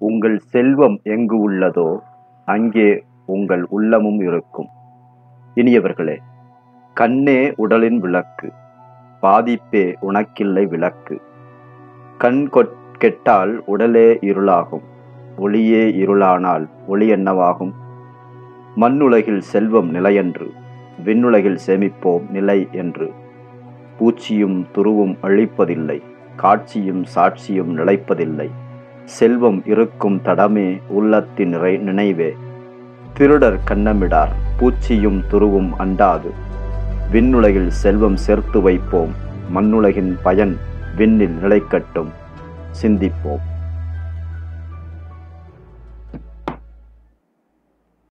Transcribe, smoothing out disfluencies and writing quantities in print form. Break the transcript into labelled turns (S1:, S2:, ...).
S1: உங்கள் செல்வம் எங்கு உள்ளதோ அங்கே உங்கள் உள்ளமும் இருக்கும். இனியவர்களே, கண்ணே உடலின் விளக்கு, பாதிப்பே உனக்கில்லை விளக்கு. கண் கெட்டால் உடலே இருளாகும், ஒளியே இருளானால் ஒளி என்னவாகும்? மண்ணுலகில் செல்வம் நிலையன்று, விண்ணுலகில் சேமிப்போம் நிலை என்று. பூச்சியும் துருவும் அழிப்பதில்லை, காட்சியும் சாட்சியும் நிலைப்பதில்லை. செல்வம் இருக்கும் தடமே உள்ளத்தின் நினைவே. திருடர் கண்ணமிடார், பூச்சியும் துருவும் அண்டாது. விண்ணுலகில் செல்வம் சேர்த்து வைப்போம், மண்ணுலகின் பயன் விண்ணில் நிலைக்கட்டும். சிந்திப்போம்.